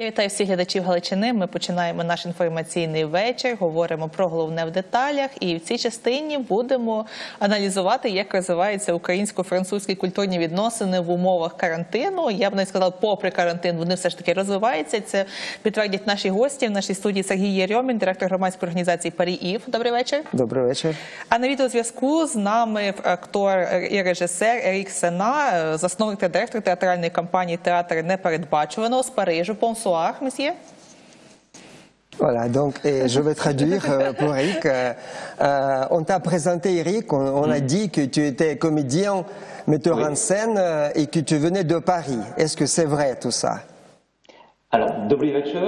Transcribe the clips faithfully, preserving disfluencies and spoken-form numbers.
Вітаю всіх глядачів Галичини. Ми починаємо наш інформаційний вечір, говоримо про головне в деталях. І в цій частині будемо аналізувати, як розвиваються українсько-французькі культурні відносини в умовах карантину. Я б не сказала, попри карантин, вони все ж таки розвиваються. Це підтвердять наші гості. В нашій студії Сергій Єрьомін, директор громадської організації «Парі-Ів». Добрий вечір. Добрий вечір. А на відеозв'язку з нами актор і режисер Ерік Сена, засновник та директор театральної компанії «Театр непередбачуваного» з Парижу. Bonsoir, monsieur. Voilà, donc et je vais traduire euh, pour Eric. Euh, euh, on t'a présenté Eric, on, on a dit que tu étais comédien, metteur oui. en scène euh, et que tu venais de Paris. Est-ce que c'est vrai tout ça? Alors, добрый вечер,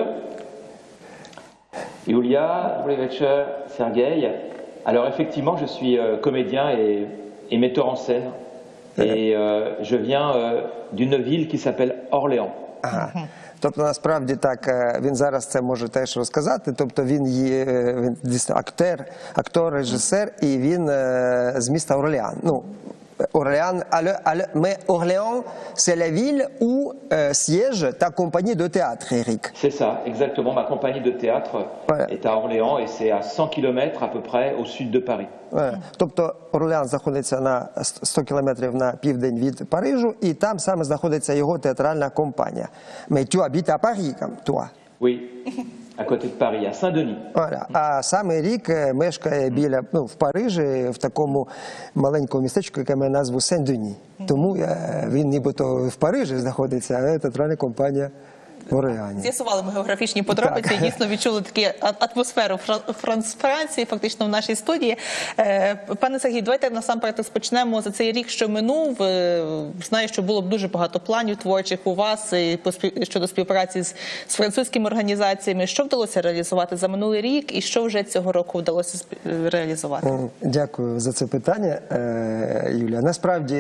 Yulia, добрый вечер, Sergueï. Alors effectivement, je suis euh, comédien et, et metteur en scène. Et euh, je viens euh, d'une ville qui s'appelle Orléans. Ага. Тобто, насправді, так, він зараз це може теж розказати, тобто він є він, актер, актор, режисер, і він з міста Орлеан. Ну, Orléans, mais Orléans, c'est la ville où euh, siège ta compagnie de théâtre, Eric. C'est ça, exactement. Ma compagnie de théâtre voilà. est à Orléans et c'est à cent kilomètres à peu près au sud de Paris. Voilà. Тобто Орлеан знаходиться на сто кілометрів на південь від Парижу, і там саме знаходиться його театральна компанія. Mais tu habites à Paris, comme toi. Oui. À côté de Paris, à Saint-Denis. Voilà. А сам Ерік мешкає біля, ну, в Парижі, в такому маленькому містечку, яке має назву Сен-Дені. Тому він нібито в Парижі знаходиться, а театральна компанія в Орлеані. З'ясували ми географічні подробиці, і дійсно відчули таку атмосферу Франції, фактично в нашій студії. Пане Сергій, давайте насамперед розпочнемо за цей рік, що минув. Знаю, що було б дуже багато планів творчих у вас щодо співпраці з, з французькими організаціями. Що вдалося реалізувати за минулий рік і що вже цього року вдалося реалізувати? Дякую за це питання, Юлія. Насправді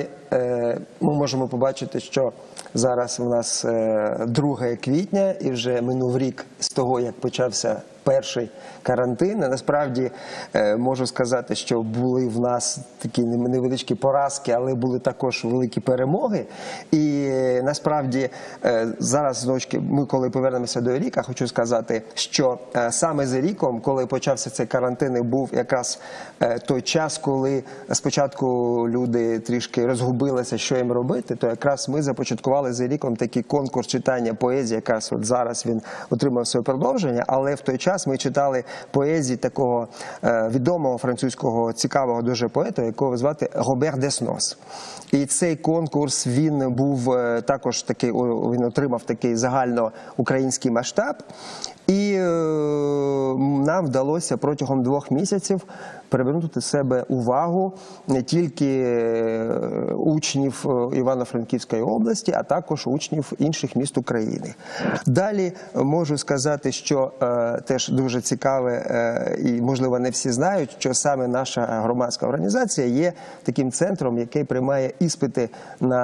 ми можемо побачити, що зараз у нас друге квітня і вже минув рік з того, як почався перший карантин. Насправді, можу сказати, що були в нас такі невеличкі поразки, але були також великі перемоги. І насправді, зараз, дочки, ми коли повернемося до Еріка, хочу сказати, що саме з Еріком, коли почався цей карантин, був якраз той час, коли спочатку люди трішки розгубилися, що їм робити, то якраз ми започаткували з Еріком такий конкурс читання поезії, якраз от зараз він отримав своє продовження, але в той час ми читали поезії такого е, відомого французького цікавого дуже поета, якого звати Робер Деснос. І цей конкурс, він був е, також такий, він отримав такий загальноукраїнський масштаб. І е, нам вдалося протягом двох місяців привернути до себе увагу не тільки учнів Івано-Франківської області, а також учнів інших міст України. Далі можу сказати, що е, теж дуже цікаве, е, і можливо не всі знають, що саме наша громадська організація є таким центром, який приймає іспити на,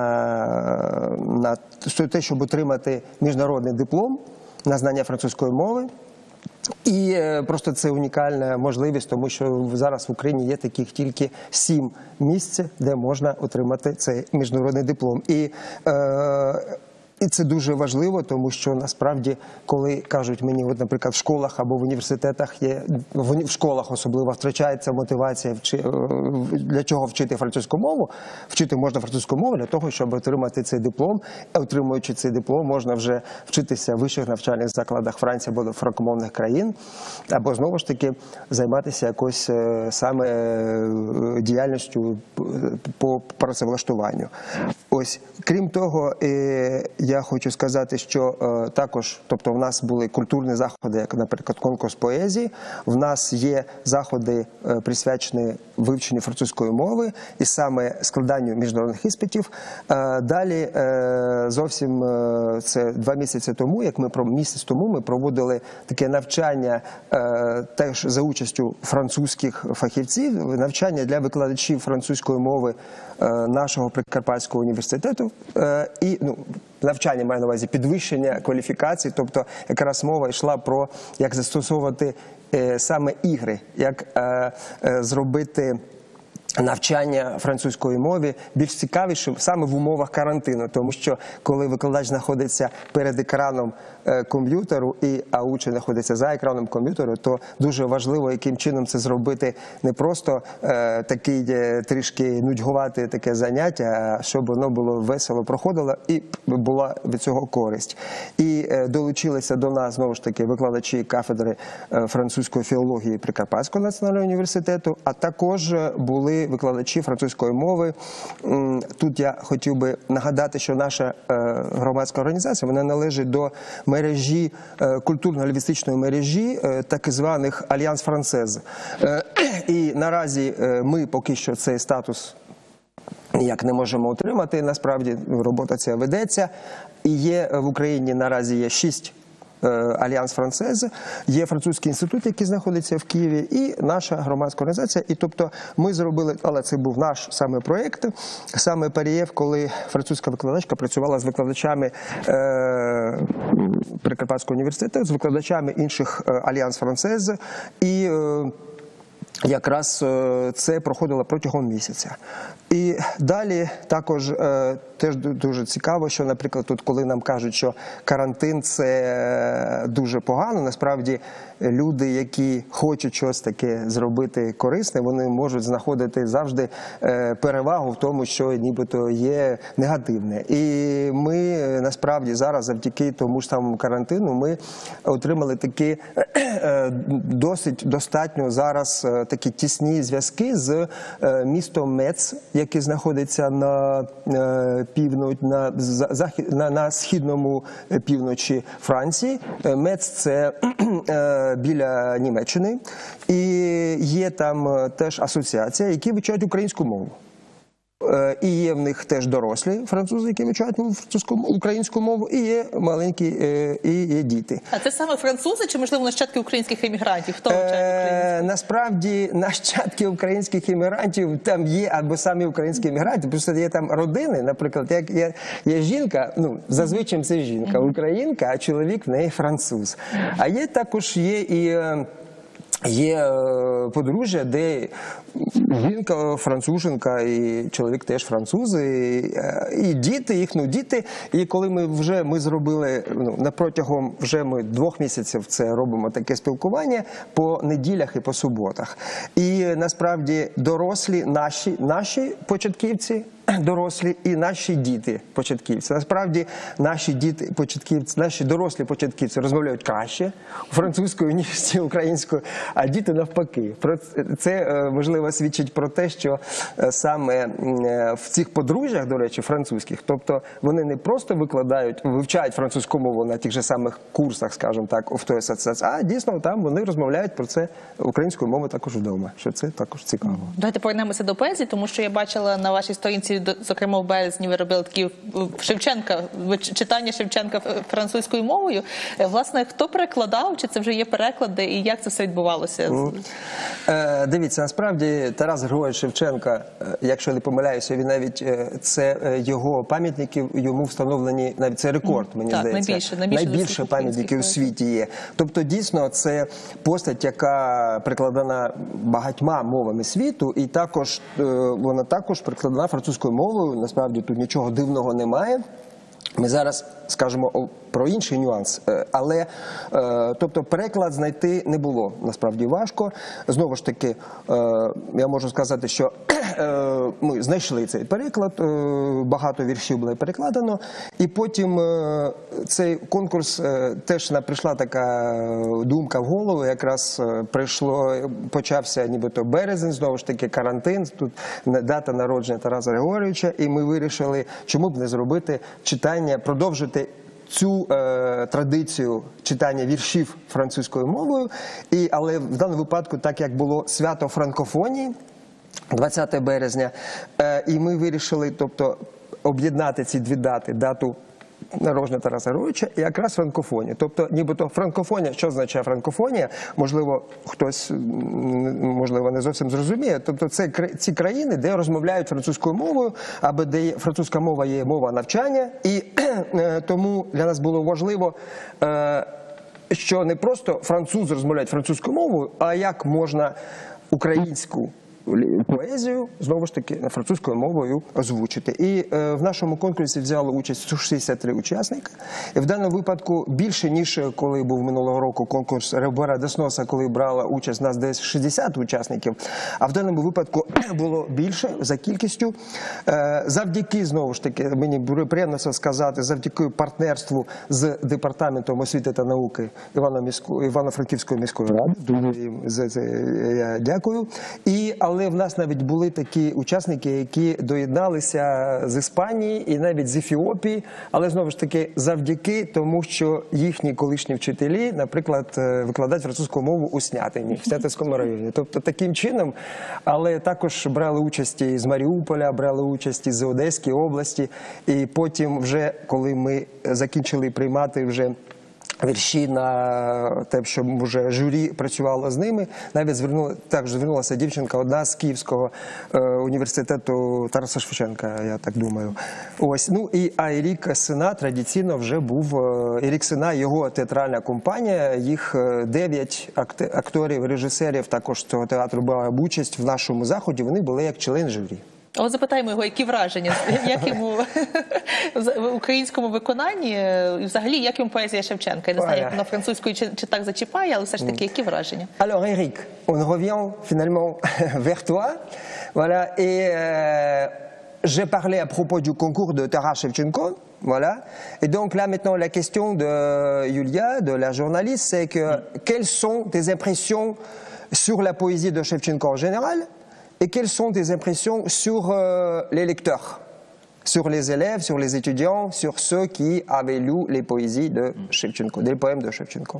на те, щоб отримати міжнародний диплом на знання французької мови. І просто це унікальна можливість, тому що зараз в Україні є таких тільки сім місць, де можна отримати цей міжнародний диплом. І, е, і це дуже важливо, тому що насправді, коли кажуть мені, от, наприклад, в школах або в університетах є, в школах особливо втрачається мотивація, вчи, для чого вчити французьку мову. Вчити можна французьку мову для того, щоб отримати цей диплом. Отримуючи цей диплом, можна вже вчитися в вищих навчальних закладах Франції або франкомовних країн, або знову ж таки займатися якось саме діяльністю по працевлаштуванню. Ось, крім того, я хочу сказати, що е, також, тобто в нас були культурні заходи, як, наприклад, конкурс поезії, в нас є заходи, е, присвячені вивченню французької мови і саме складанню міжнародних іспитів. Е, далі, е, зовсім е, це два місяці тому, як ми місяць тому ми проводили таке навчання е, теж за участю французьких фахівців, навчання для викладачів французької мови е, нашого Прикарпатського університету. Е, і, ну, навчання має на увазі підвищення кваліфікації, тобто якраз мова йшла про як застосовувати е, саме ігри, як е, е, зробити навчання французької мови більш цікавішим саме в умовах карантину, тому що коли викладач знаходиться перед екраном е, комп'ютеру, і, а учень знаходиться за екраном комп'ютеру, то дуже важливо, яким чином це зробити не просто е, такий е, трішки нудьгувати таке заняття, а щоб воно було весело проходило і була від цього користь. І е, долучилися до нас, знову ж таки, викладачі кафедри е, французької філології Прикарпатського національного університету, а також були викладачі французької мови. Тут я хотів би нагадати, що наша громадська організація, вона належить до мережі, культурно-лінгвістичної мережі, так званих Альянс Франсез. І наразі ми поки що цей статус ніяк не можемо отримати. Насправді робота ця ведеться. І є в Україні наразі є шість Альянс Франсез, є французький інститут, який знаходиться в Києві, і наша громадська організація. І тобто ми зробили, але це був наш саме проєкт, саме Парієв, коли французька викладачка працювала з викладачами е, Прикарпатського університету, з викладачами інших Альянс Франсез, і е, якраз це проходило протягом місяця. І далі також е, теж дуже цікаво, що, наприклад, тут, коли нам кажуть, що карантин – це дуже погано, насправді люди, які хочуть щось таке зробити корисне, вони можуть знаходити завжди е, перевагу в тому, що нібито є негативне. І ми, насправді, зараз завдяки тому ж самому карантину, ми отримали такі е, досить достатньо зараз е, такі тісні зв'язки з е, містом Мец, який знаходиться на е, півноч, на, захід, на, на східному півночі Франції. Мец – це е, біля Німеччини. І є там теж асоціація, які вивчають українську мову. І є в них теж дорослі французи, які вивчають українську мову, і є маленькі, і є діти. А це саме французи чи, можливо, нащадки українських емігрантів? Хто вивчає українську? Насправді, нащадки українських емігрантів там є, або самі українські емігранти, просто є там родини, наприклад, як є, є жінка, ну, зазвичай це жінка, українка, а чоловік в неї француз. А є також є і... Є подружжя, де жінка француженка, і чоловік теж французи, і, і діти, їх, ну, діти. І коли ми вже ми зробили, ну, на протягом вже ми двох місяців це робимо таке спілкування по неділях і по суботах. І насправді дорослі наші, наші початківці, дорослі і наші діти початківці. Насправді наші діти початківці, наші дорослі початківці розмовляють краще французькою, ніж українською, а діти навпаки. Це, можливо, свідчить про те, що саме в цих подружжях, до речі, французьких, тобто вони не просто викладають, вивчають французьку мову на тих же самих курсах, скажімо так, в той асоціації, а дійсно там вони розмовляють про це українською мовою також вдома, що це також цікаво. Давайте повернемося до поезії, тому що я бачила на вашій сторінці, зокрема в березні, ви робили такі Шевченка, читання Шевченка французькою мовою. Власне, хто перекладав, чи це вже є переклади, і як це все відбувалося? Е, дивіться, насправді Тарас Григорович Шевченка, якщо не помиляюся, він навіть, це його пам'ятники, йому встановлені, навіть це рекорд, мені так, здається. Найбільше, найбільше, найбільше пам'ятників у світі є. Тобто, дійсно, це постать, яка прикладена багатьма мовами світу, і також вона також прикладена французькою мовою. Насправді тут нічого дивного немає. Ми зараз скажемо про інший нюанс, але, тобто, переклад знайти не було, насправді, важко. Знову ж таки, я можу сказати, що ми знайшли цей переклад, багато віршів було перекладено, і потім цей конкурс, теж прийшла така думка в голову, якраз прийшло, почався нібито березень, знову ж таки, карантин, тут дата народження Тараса Григоровича, і ми вирішили, чому б не зробити читання, продовжити цю е, традицію читання віршів французькою мовою, і, але в даному випадку, так як було свято франкофонії, двадцяте березня, е, і ми вирішили, тобто, об'єднати ці дві дати, дату народження Тараса Григоровича і якраз франкофонія. Тобто, нібито франкофонія, що означає франкофонія, можливо, хтось, можливо, не зовсім зрозуміє. Тобто, це ці країни, де розмовляють французькою мовою, або де французька мова є мова навчання, і тому для нас було важливо, що не просто французи розмовляють французькою мовою, а як можна українську поезію, знову ж таки, французькою мовою озвучити. І е, в нашому конкурсі взяло участь сто шістдесят три учасника. І в даному випадку більше, ніж коли був минулого року конкурс Ребора Десноса, коли брала участь нас десь шістдесят учасників. А в даному випадку було більше за кількістю. Е, завдяки, знову ж таки, мені приємно це сказати, завдяки партнерству з Департаментом освіти та науки Івано-Франківської міської ради. Дуже їм за це я дякую. І, але в нас навіть були такі учасники, які доєдналися з Іспанії і навіть з Ефіопії, але знову ж таки завдяки тому, що їхні колишні вчителі, наприклад, викладають французьку мову у Снятині, в Снятинському районі. Тобто таким чином, але також брали участь з Маріуполя, брали участь з Одеської області, і потім вже, коли ми закінчили приймати вже вірші на те, що вже журі працювало з ними, навіть звернула, також звернулася дівчинка одна з Київського е, університету Тараса Шевченка, я так думаю. Ось, ну і а Ерік Сена традиційно вже був, е, Ерік Сена, його театральна компанія, їх дев'ять акторів, режисерів також цього театру брали участь в нашому заході, вони були як член журі. От запитаємо його, які враження, як йому в українському виконанні, і взагалі, як йому поезія Шевченка. Я не знаю, як на французькою чи, чи так зачіпає, але все ж таки, які враження? Alors Eric, on revient finalement vers toi. Voilà, et euh, j'ai parlé à propos du concours de Taras Shevchenko. Voilà. Et donc là maintenant la question de Yulia, de la journaliste, c'est que quelles sont tes impressions sur la poésie de Shevchenko en général? Et quelles sont tes impressions sur euh, les lecteurs, sur les élèves, sur les étudiants, sur ceux qui avaient lu les poésies de Shevchenko, des poèmes de Shevchenko?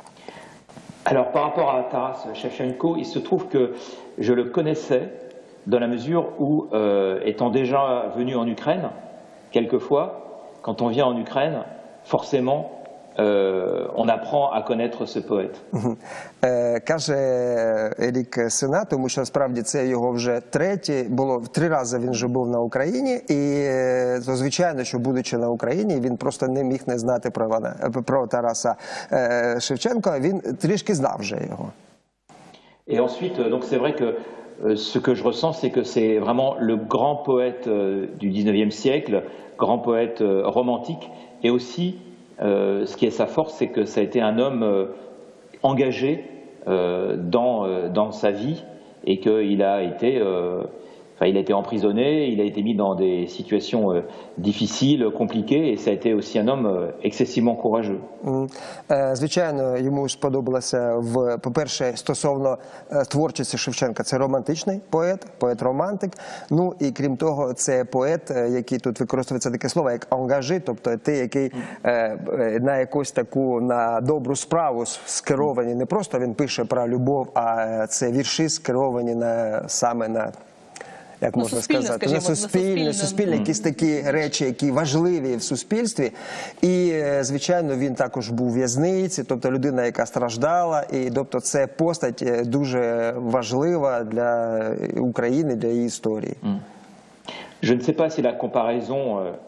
Alors par rapport à Taras Shevchenko, il se trouve que je le connaissais dans la mesure où, euh, étant déjà venu en Ukraine, quelquefois, quand on vient en Ukraine, forcément, Euh, on apprend à connaître ce poète. Е, каже Ерік Сена, тому що справді це його вже третє, було три рази він вже був на Україні, і то, звичайно, що будучи на Україні, він просто не міг не знати про, Івана, про Тараса е, Шевченка, він трішки знав вже його. Et ensuite, donc c'est vrai que euh, ce que je ressens, c'est que c'est vraiment le grand poète euh, du dix-neuvième siècle, grand poète euh, romantique, et aussi Euh, ce qui est sa force, c'est que ça a été un homme euh, engagé euh, dans, euh, dans sa vie et qu'il a été, euh, enfin, il a été emprisonné, il a été mis dans des situations euh, difficiles, compliquées, et ça a été aussi un homme euh, excessivement courageux. Звичайно, йому сподобалося, в, по-перше, стосовно творчості Шевченка, це романтичний поет, поет-романтик. Ну і крім того, це поет, який тут використовується таке слово, як ангажи, тобто ти, який на якусь таку, на добру справу скеровані, не просто він пише про любов, а це вірші скеровані на, саме на, як можна сказати, скажімо, на суспільне, суспільне, якісь такі речі, які важливі в суспільстві. І, звичайно, він також був у в'язниці, тобто людина, яка страждала, і тобто це постать дуже важлива для України, для її історії. Je ne sais pas si la comparaison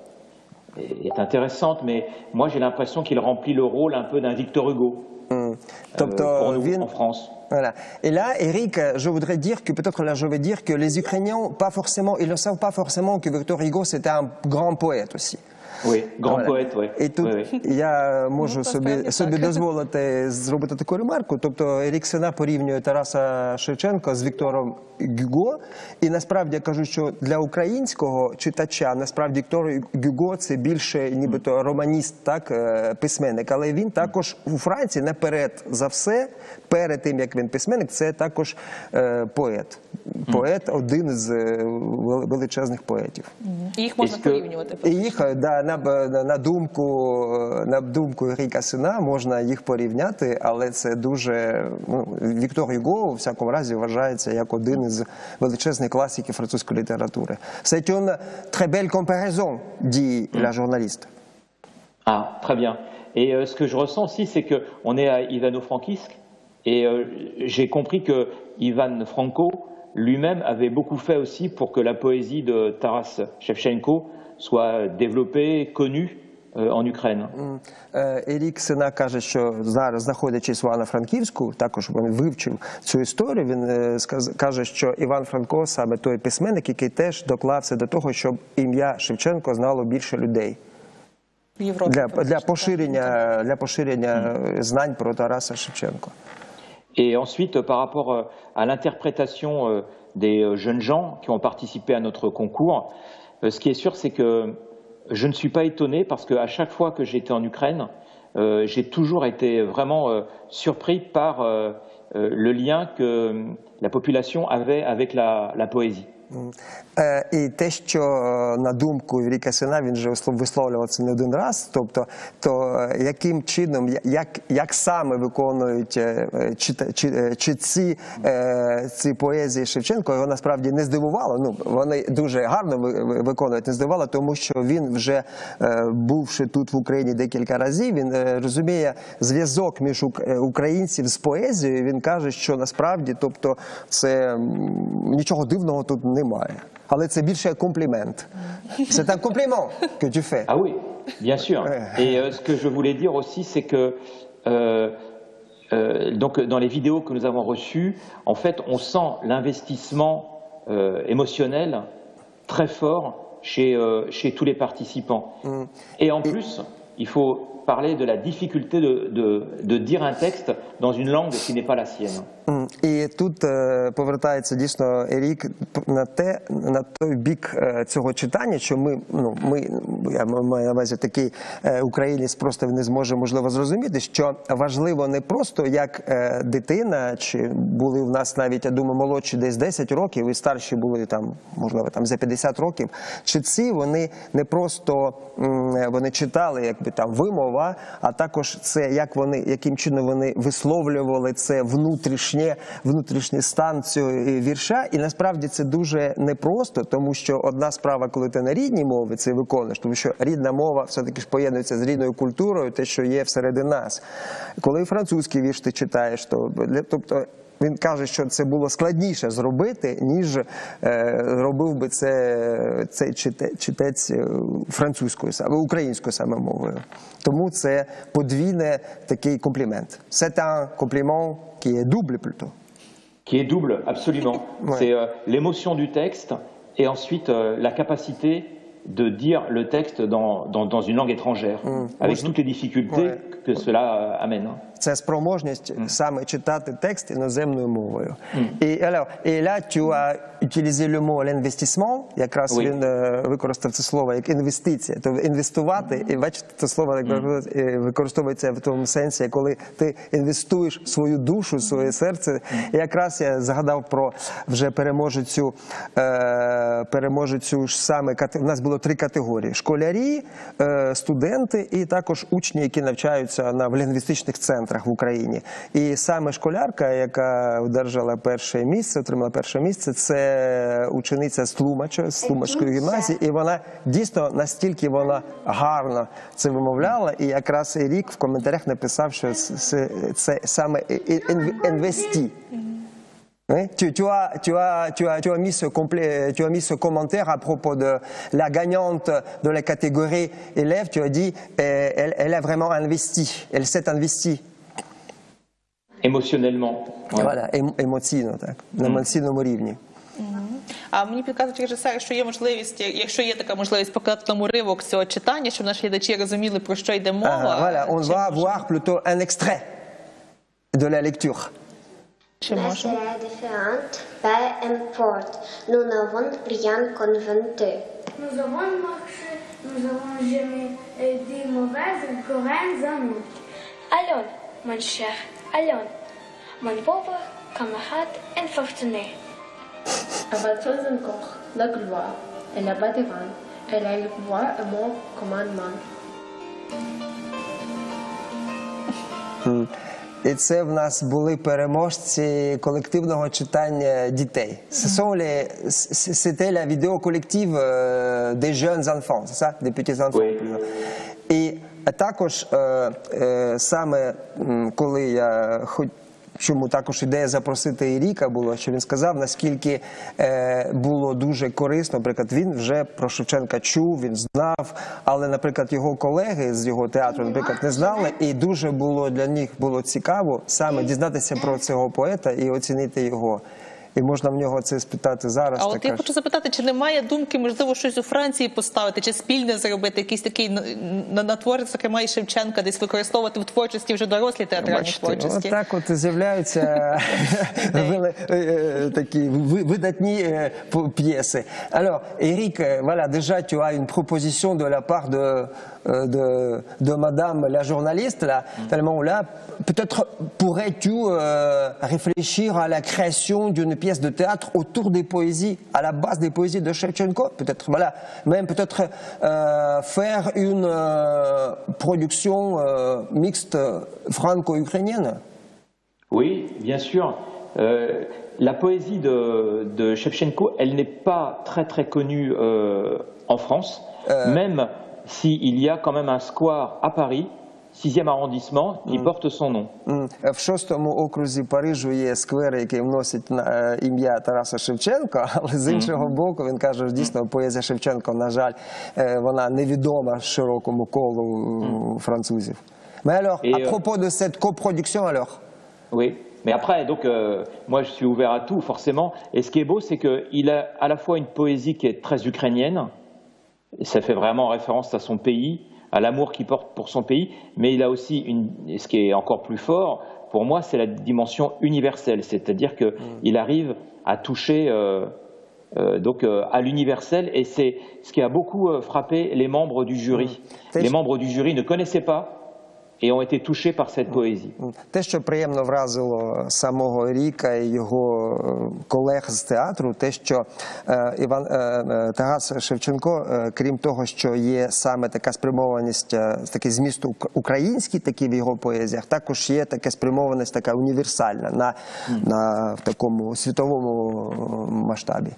est intéressante, mais moi j'ai l'impression qu'il remplit le rôle un peu d'un Victor Hugo euh, pour nous en France. Voilà. Et là, Eric, je voudrais dire que peut-être là, je vais dire que les Ukrainiens, pas forcément, ils ne savent pas forcément que Victor Hugo c'était un grand poète aussi. Oui, grand Voilà. poète, oui. І тут oui, oui. я можу Ну, собі, насправді собі так. дозволити зробити таку ремарку. Тобто Ерік Сена порівнює Тараса Шевченка з Віктором Гюго. І насправді я кажу, що для українського читача насправді Віктор Гюго це більше нібито романіст, так, письменник. Але він також у Франції наперед за все, перед тим як він письменник, це також е, поет. Поет, один з величезних поетів. І їх можна порівнювати. І їх, да, на, на думку, на думку Еріка Сена можна їх порівняти, але це дуже, ну, Віктор Гюго, у всякому разі, вважається як один із величезних класиків французької літератури. C'est une très belle comparaison, dit la journaliste. Ah, très bien. Et euh, ce que je ressens aussi, c'est qu'on est à Ivano-Frankivsk, et euh, j'ai compris que Ivan Franko lui-même avait beaucoup fait aussi pour que la poésie de Taras Shevchenko soit développée, connue euh, en Ukraine. Е, Ерік Сена каже, що зараз, знаходячись в Івано-Франківську, також він вивчив цю історію, він е, сказ- каже, що Іван Франко саме той письменник, який теж доклався до того, щоб ім'я Шевченко знало більше людей. В Європі. Для, фактично, для так. поширення, для поширення знань про Тараса Шевченка. Et ensuite, euh, par rapport euh, à l'interprétation euh, des euh, jeunes gens qui ont participé à notre concours, euh, ce qui est sûr, c'est que je ne suis pas étonné parce qu'à chaque fois que j'étais en Ukraine, euh, j'ai toujours été vraiment euh, surpris par euh, euh, le lien que euh, la population avait avec la, la poésie. Е, І те, що е, на думку Еріка Сена, він вже вислов- висловлював це не один раз, тобто, то е, яким чином, я- як, як саме виконують е, е, чита- чи- е, читці е, ці поезії Шевченко, його насправді не здивувало. Ну, вони дуже гарно ви- ви- виконують, не здивувало, тому що він вже, е, бувши тут в Україні декілька разів, він е, розуміє зв'язок між ук- е, українців з поезією. Він каже, що насправді, тобто, це м, нічого дивного тут немає. Але це більше комплімент. C'est un compliment que tu fais. Ah oui, bien sûr. Et euh, ce que je voulais dire aussi, c'est que euh, euh, donc, dans les vidéos que nous avons reçues, en fait, on sent l'investissement euh, émotionnel très fort chez, euh, chez tous les participants. Et en plus, il faut parler de la difficulté de, de, de dire un texte dans une langue qui n'est pas la sienne. М, І тут е, повертається дійсно Ерік на те, на той бік е, цього читання, що ми, ну ми, я маю на увазі такий е, українець просто не зможе можливо зрозуміти, що важливо не просто як е, дитина, чи були в нас навіть, я думаю, молодші десь десять років і старші були там, можливо, там за п'ятдесят років. Читці, вони не просто м, вони читали, якби там вимова, а також це як вони, яким чином вони висловлювали це внутрішнє, внутрішній стан цього вірша. І насправді це дуже непросто, тому що одна справа, коли ти на рідній мові це виконуєш, тому що рідна мова все-таки ж поєднується з рідною культурою, те, що є всередині нас. Коли французький вірш ти читаєш, то, тобто, він каже, що це було складніше зробити, ніж е, робив би це цей чите, читець французькою, українською саме мовою. Тому це подвійний такий комплімент. C'est un compliment qui est double plutôt. Qui est double, absolument. Ouais. C'est euh, l'émotion du texte et ensuite euh, la capacité de dire le texte dans, dans, dans une langue étrangère, avec toutes les difficultés Ouais. que cela euh, amène. Це спроможність саме читати текст іноземною мовою. І, alors, et là, tu as utilisé le mot l'investissement, якраз Oui. він е, використав це слово як інвестиція. Тобто інвестувати, і бачите, це слово як е, використовується в тому сенсі, коли ти інвестуєш свою душу, своє серце. І якраз я згадав про вже переможецю, е, переможецю ж саме, кате- в нас було три категорії: школярі, е, студенти і також учні, які навчаються на в лінгвістичних центрах в Україні. І саме школярка, яка одержала перше місце, отримала перше місце, це учениця з Тлумача, з Тлумачської гімназії, і вона дійсно настільки вона гарно це вимовляла, і якраз Ерік в коментарях написав, що це, це саме інвесті. Oui, tu, tu, as, tu, as, tu, as, tu, as mis ce complet, tu as mis ce commentaire à propos de la gagnante de la catégorie élève. Tu as dit euh, elle, elle a vraiment investi, elle s'est investie. Émotionnellement. Ouais. Voilà, ем- емоційно, так, на емоційному рівні. А мені підказують режисери, що є можливість, якщо є така можливість, показати нам уривок цього читання, щоб наші глядачі розуміли, про що йде мова. Ah, voilà, on Чи va можемо? voir plutôt un extrait de la lecture. Чи Mais можемо? c'est différent, peu importe. Nous n'avons rien inventé. Nous avons marché, nous avons jamais euh, des mauvaises grandes amies. Allons, mon cher, allons, mon pauvre camarade infortuné. אבל Felsenkopf, la gloire, elle n'a pas de vent, elle a le pouvoir et mon commandement. І це в нас були переможці колективного читання дітей. Ce sont les, c'était la vidéo collective euh, des jeunes enfants, c'est ça? Des petits enfants. Oui. І також е, е, саме м, коли я хоч чому також ідея запросити Еріка було, що він сказав, наскільки е, було дуже корисно, наприклад, він вже про Шевченка чув, він знав, але, наприклад, його колеги з його театру, наприклад, не знали, і дуже було для них було цікаво саме дізнатися про цього поета і оцінити його. І можна в нього це спитати зараз. А от така я ж... хочу запитати, чи немає думки, можливо, щось у Франції поставити, чи спільне зробити, якийсь такий на, на творець, зокрема, і Шевченка, десь використовувати в творчості вже дорослі театральні Бачите, творчості? от так от з'являються такі видатні п'єси. Alors, Eric, voilà, déjà tu as une proposition de la part de de de madame la journaliste là, tellement là, peut-être pourrais-tu réfléchir à la création d'une pièce de théâtre autour des poésies, à la base des poésies de Shevchenko, peut-être, voilà, même peut-être euh, faire une euh, production euh, mixte franco-ukrainienne. Oui, bien sûr. Euh, la poésie de, de Shevchenko, elle n'est pas très très connue euh, en France, euh... même s'il y a quand même un square à Paris, sixième arrondissement, qui mm. porte son nom. Mm. В шостому окрузі Парижу є сквер, який носить ім'я Тараса Шевченка, але з іншого mm. боку, він каже, що дійсно поезія Шевченка, на жаль, вона невідома широкому колу mm. французів. Mais alors, Et à euh... propos de cette coproduction, alors? Oui. Mais après, donc, euh, moi, je suis ouvert à tout, forcément. Et ce qui est beau, c'est qu'il a à la fois une poésie qui est très ukrainienne, et ça fait vraiment référence à son pays, à l'amour qu'il porte pour son pays, mais il a aussi, une, ce qui est encore plus fort, pour moi, c'est la dimension universelle, c'est-à-dire qu'il mmh. arrive à toucher euh, euh, donc, euh, à l'universel, et c'est ce qui a beaucoup euh, frappé les membres du jury. Mmh. Les membres du jury ne connaissaient pas et ont été touchés par cette poésie. Те, що приємно вразило самого Еріка і його колег з театру, те, що е, Іван е, Тарас Шевченко, е, крім того, що є саме така спрямованість, е, такий зміст український, такий в його поезіях, також є така спрямованість така універсальна на, mm. на в такому світовому масштабі.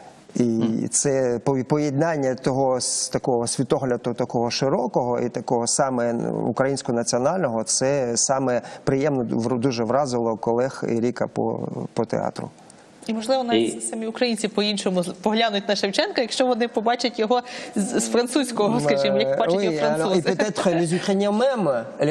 І це поєднання того такого світогляду, такого широкого і такого саме українського національного, це саме приємно дуже вразило колег Еріка по, по театру. І, можливо, навіть і... самі українці по-іншому поглянуть на Шевченка, якщо вони побачать його з, з французького, скажімо, як бачать oui, його французи. Et peut-être les Ukrainiens même,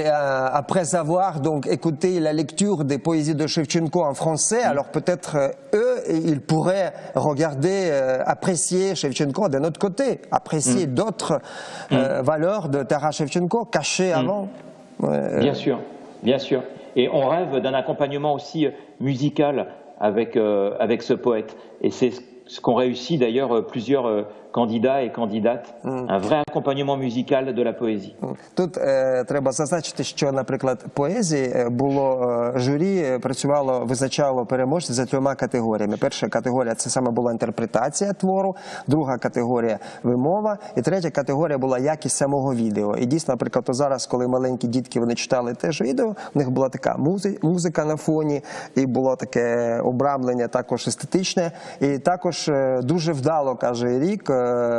après avoir donc écouté la lecture des poésies de Shevchenko en français, alors peut-être eux, ils pourraient regarder, apprécier Shevchenko d'un autre côté, apprécier mm. d'autres mm. euh, valeurs de Taras Shevchenko cachées mm. avant. Bien sûr, bien sûr. Et on rêve d'un accompagnement aussi musical avec, euh, avec ce poète. Et c'est ce qu'ont réussi d'ailleurs plusieurs euh, candidats et candidates, mm. un vrai accompagnement musical de la poésie. Тут е, треба зазначити, що, наприклад, поезії було, е, журі працювало, визначало переможців за трьома категоріями. Перша категорія – це саме була інтерпретація твору, друга категорія – вимова, і третя категорія була якість самого відео. І дійсно, наприклад, то зараз, коли маленькі дітки, вони читали теж відео, у них була така музи, музика на фоні, і було таке обрамлення також естетичне, і також е, дуже вдало, каже Ерік,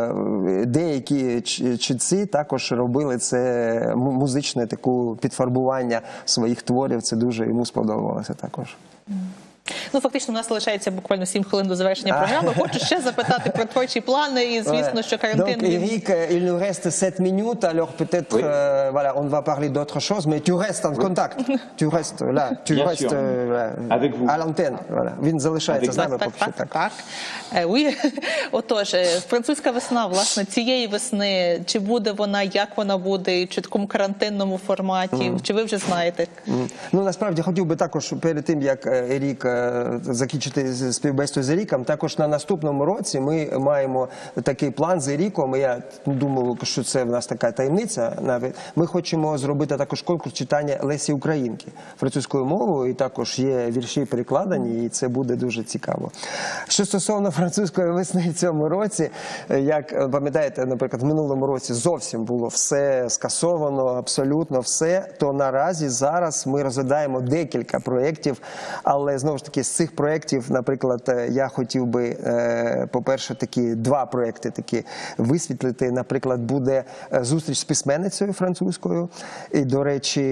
деякі читці також робили це музичне таку підфарбування своїх творів, це дуже йому сподобалося також. Ну, фактично, у нас залишається буквально сім хвилин до завершення програми. Хочу ще запитати про творчі плани і, звісно, що карантин... Donc, Eric, il nous reste sept minutes, alors peut-être, oui. euh, voilà, on va parler d'autre chose, mais tu restes en contact. Oui. Tu restes là, tu Bien restes euh, Avec vous. à l'antenne. Voilà. Він залишається з нами поки що. Так, так, так. Oui. Отож, французька весна, власне, цієї весни, чи буде вона, як вона буде, чи в такому карантинному форматі, mm. чи ви вже знаєте? Mm. Ну, насправді, хотів би також перед тим, як Ерік закінчити співбесіду з Еріком, також на наступному році ми маємо такий план з Еріком, я думаю, що це в нас така таємниця навіть. Ми хочемо зробити також конкурс читання Лесі Українки французькою мовою, і також є вірші перекладені, і це буде дуже цікаво. Що стосовно французької весни в цьому році, як пам'ятаєте, наприклад, в минулому році зовсім було все скасовано, абсолютно все, то наразі зараз ми розглядаємо декілька проєктів, але знову ж таки цих проєктів, наприклад, я хотів би, по-перше, такі два проєкти такі висвітлити. Наприклад, буде зустріч з письменницею французькою. І, до речі,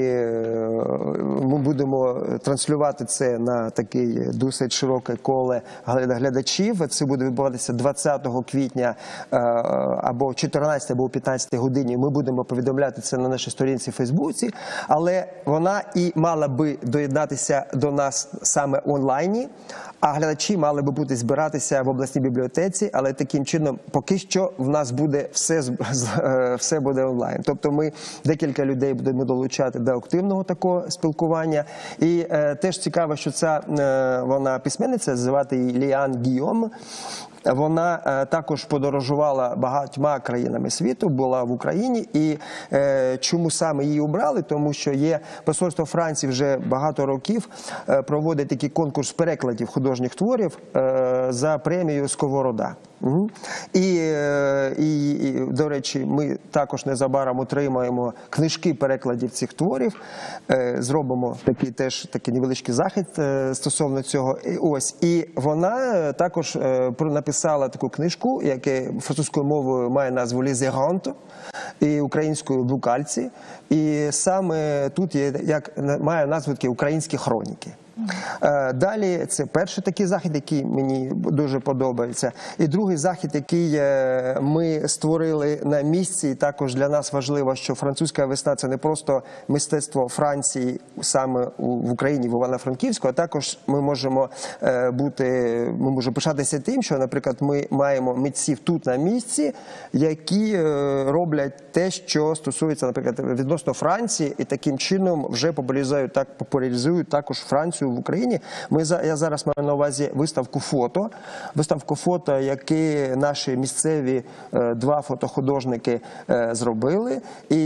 ми будемо транслювати це на такий досить широке коло глядачів. Це буде відбуватися двадцятого квітня або чотирнадцятої, або п'ятнадцятої годині. Ми будемо повідомляти це на нашій сторінці в Фейсбуці. Але вона і мала би доєднатися до нас саме онлайні, а глядачі мали би бути збиратися в обласній бібліотеці, але таким чином поки що в нас буде все, все буде онлайн. Тобто ми декілька людей будемо долучати до активного такого спілкування. І е, теж цікаво, що ця е, вона письменниця, звати її Ліан Гійом. Вона е, також подорожувала багатьма країнами світу, була в Україні. І е, чому саме її обрали? Тому що є посольство Франції вже багато років е, проводить такий конкурс перекладів художніх творів е, за премією «Сковорода». Угу. І, і, і, до речі, ми також незабаром отримаємо книжки перекладів цих творів, е, зробимо такий теж такий невеличкий захід е, стосовно цього. І, ось, і вона також е, написала таку книжку, яка французькою мовою має назву «Les Errantes» і українською «Блукальці». І саме тут є, як, має назву такі «Українські хроніки». Далі це перший такий захід, який мені дуже подобається. І другий захід, який ми створили на місці, і також для нас важливо, що французька весна – це не просто мистецтво Франції саме в Україні, в Івано-Франківську, а також ми можемо бути, ми можемо пишатися тим, що, наприклад, ми маємо митців тут на місці, які роблять те, що стосується, наприклад, відносно Франції, і таким чином вже популяризують, так, популяризують також Францію в Україні. Ми, я зараз маю на увазі виставку фото. Виставку фото, які наші місцеві два фотохудожники зробили. І,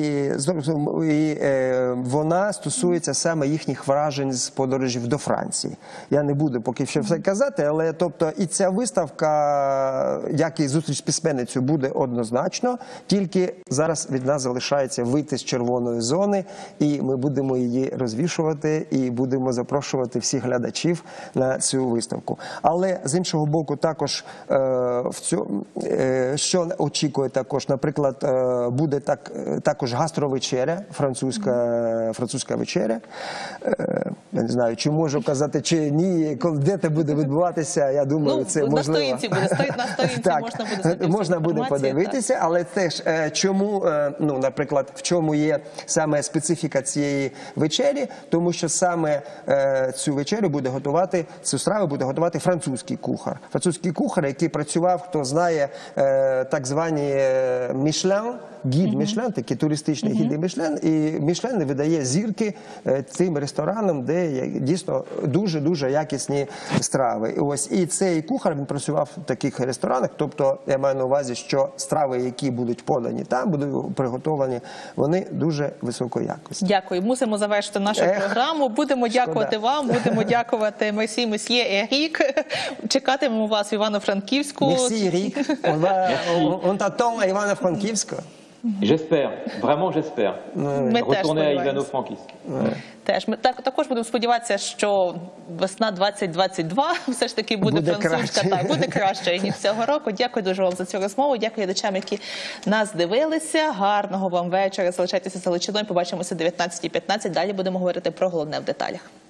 і вона стосується саме їхніх вражень з подорожів до Франції. Я не буду поки що все казати, але тобто і ця виставка, як і зустріч з письменницею, буде однозначно. Тільки зараз від нас залишається вийти з червоної зони, і ми будемо її розвішувати, і будемо запрошувати всіх глядачів на цю виставку. Але з іншого боку, також е, в цьому, е, що очікує також, наприклад, е, буде так, також гастровечеря, французька, французька вечеря. Е, я не знаю, чи можу казати, чи ні, де це буде відбуватися, я думаю, ну, це на можливо. Сторінці буде, стоїть на сторінці, так, можна буде знайти можна буде подивитися, так. Але теж, е, чому, е, ну, наприклад, в чому є саме специфіка цієї вечері, тому що саме е, цю вечерю буде готувати, цю страву буде готувати французький кухар. Французький кухар, який працював, хто знає, е, так звані Мішлен, гід mm-hmm. Мішлен, такі туристичні mm-hmm. гіди Мішлен, і Мішлен видає зірки е, тим ресторанам, де є дійсно дуже-дуже якісні страви. І ось і цей кухар, він працював в таких ресторанах, тобто я маю на увазі, що страви, які будуть подані там, будуть приготовані, вони дуже високої якості. Дякую. Мусимо завершити нашу Ех, програму. Будемо шкода. дякувати вам, будемо дякувати Мерсі Месьє Ерік. Чекатимемо вас в Івано-Франківську. Мерсі Ерік. On t'attend à Івано-Франківську. J'espère, vraiment j'espère. Retourner à Ivano-Frankivsk. Теж ми так, також будемо сподіватися, що весна двадцять двадцять два все ж таки буде, буде французька, так, буде краще ніж цього року. Дякую дуже вам за цю розмову. Дякую глядачам, які нас дивилися. Гарного вам вечора. Залишайтеся з Галичиною. Побачимося о дев'ятнадцятій п'ятнадцять. Далі будемо говорити про головне в деталях.